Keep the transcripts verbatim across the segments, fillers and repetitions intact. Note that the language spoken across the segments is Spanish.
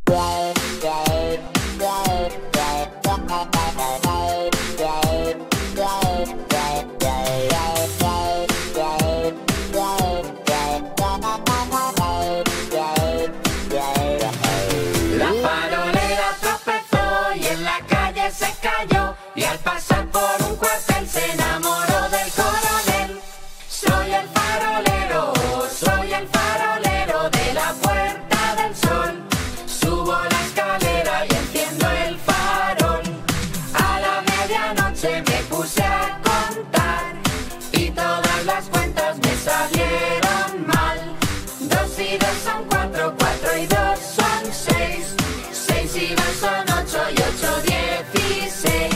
La farolera tropezó y en la calle se cayó, y al pasar por un cuartel se enamoró del coronel. Soy el farolero, soy el farolero de la Puerta del Sol. Subo la escalera y enciendo el farol. A la medianoche me puse a contar y todas las cuentas me salieron mal. Dos y dos son cuatro, cuatro y dos son seis, seis y dos son ocho y ocho dieciséis.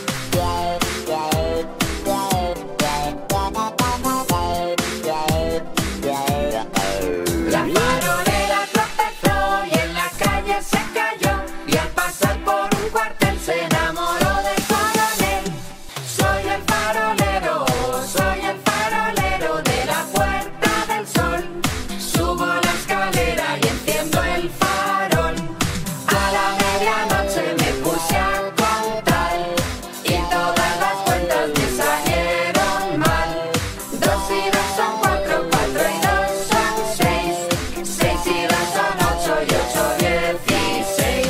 La farolera tropezó y en la calle se cayó, y al pasar por un cuartel se enamoró del coronel. Soy el farolero, soy el farolero de la Puerta del Sol. Subo la escalera y enciendo el farol. A la medianoche me puse a contar y todas las cuentas me salieron mal. Dos y dos son cuatro, cuatro y dos son seis, seis y dos son ocho y ocho dieciséis.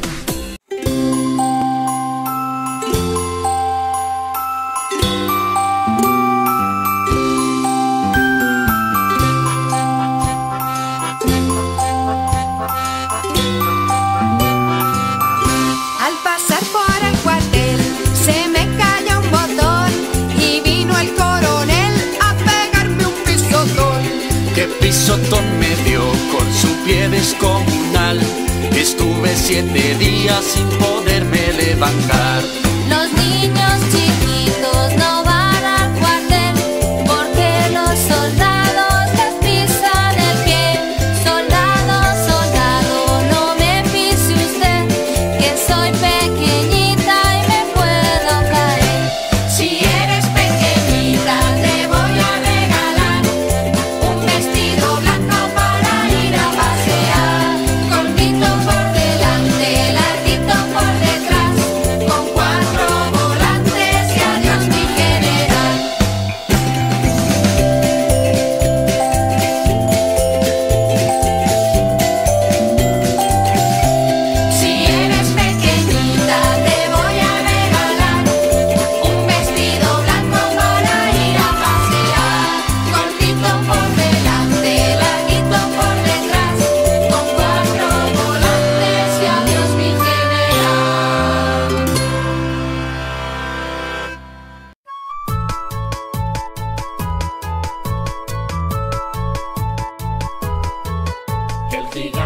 Al pasar por el cuartel se me cayó un botón y vino el coronel a pegarme un pisotón. Que pisotón me dio con su pie descomunal. Estuve siete días sin poderme levantar. Los niños chiquitos no van al cuartel porque los soldados les pisan el pie. Soldado, soldado, no me pise usted, que soy pequeñita y me puedo caer. Si eres pequeñita te voy a regalar un vestido blanco para ir a pasear, cortito por delante, larguito por detrás, con cuatro volantes y adiós mi general. Si eres pequeñita te voy a regalar un vestido blanco para ir a pasear, cortito por delante, larguito por detrás, con cuatro volantes y adiós mi general. El gigante